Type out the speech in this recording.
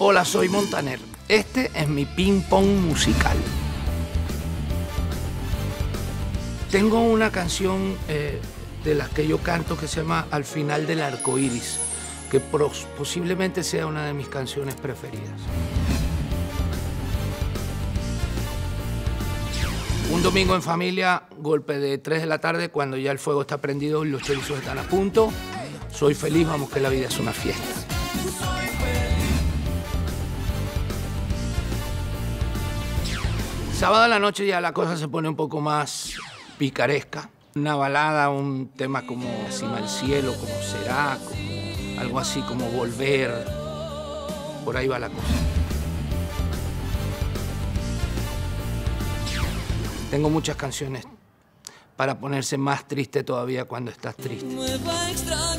Hola, soy Montaner. Este es mi ping-pong musical. Tengo una canción de las que yo canto que se llama Al final del arco iris, que posiblemente sea una de mis canciones preferidas. Un domingo en familia, golpe de 3 de la tarde, cuando ya el fuego está prendido y los chorizos están a punto. Soy feliz, vamos que la vida es una fiesta. Sábado a la noche ya la cosa se pone un poco más picaresca. Una balada, un tema como Cima al cielo, como Será, como algo así como Volver. Por ahí va la cosa. Tengo muchas canciones para ponerse más triste todavía cuando estás triste.